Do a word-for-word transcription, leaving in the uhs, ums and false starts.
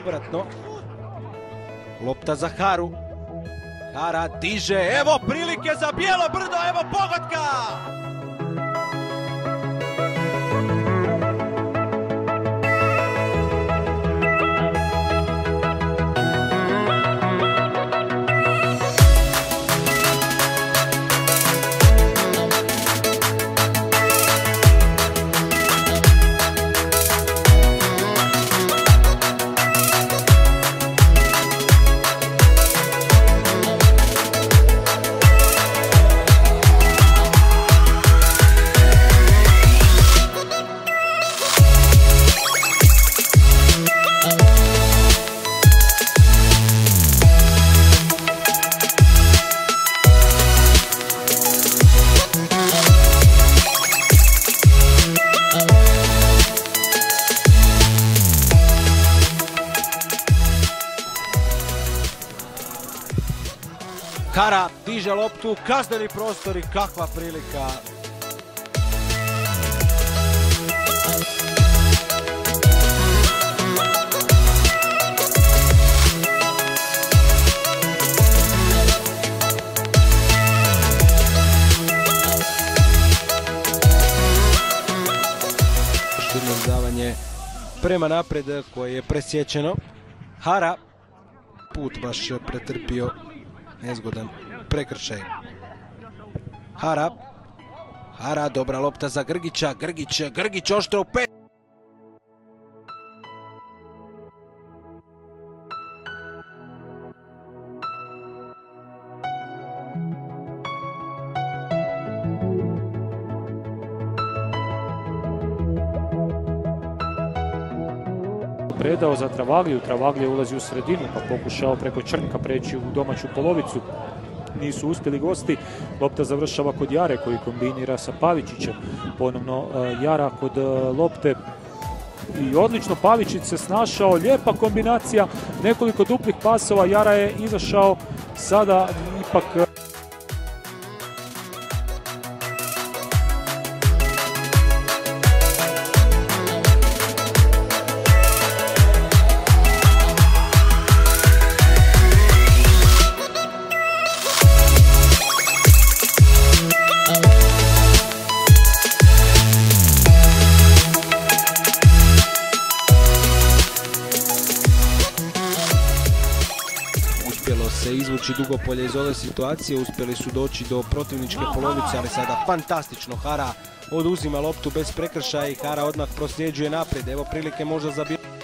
povratno. Lopta za Haru. Hara diže, evo prilike za Bijelo brdo, evo pogotka! Hara diže loptu, kazneni prostor i kakva prilika. Davanje prema napred koje je presječeno. Hara put baš pretrpio nezgodan prekršaj. Hara. Hara, dobra lopta za Grgića. Grgić, Grgić oštro u pet. Predao za Travagliju, Travaglija ulazi u sredinu pa pokušao preko Črnka preći u domaću polovicu. Nisu uspjeli gosti, lopta završava kod Jare koji kombinira sa Pavičićem. Ponovno Jara kod lopte i odlično Pavičić se snašao, lijepa kombinacija, nekoliko duplih pasova, Jara je izašao, sada ipak... Uspjelo se izvući Dugopolje iz ove situacije, uspjeli su doći do protivničke polovice, ali sada fantastično Hara oduzima loptu bez prekršaja i Hara odmah prosljeđuje naprijed. Evo prilike možda za